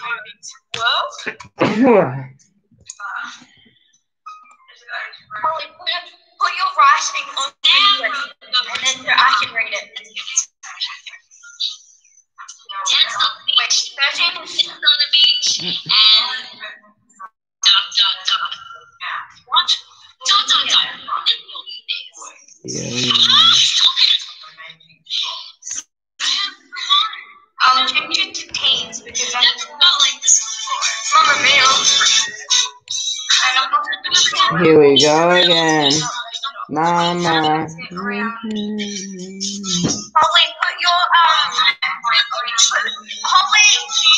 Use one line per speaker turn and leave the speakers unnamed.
Well.
Put your writing on the and then I can read it. 10's on the beach. 13 is on the beach and What?
Yeah.
I'll change it to teens because that's not like this before. Mama male.
Here we go again. Mama.
Probably put your Holly